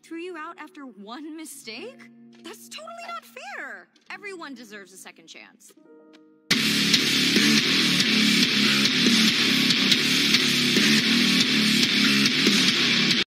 threw you out after one mistake? That's totally not fair. Everyone deserves a second chance.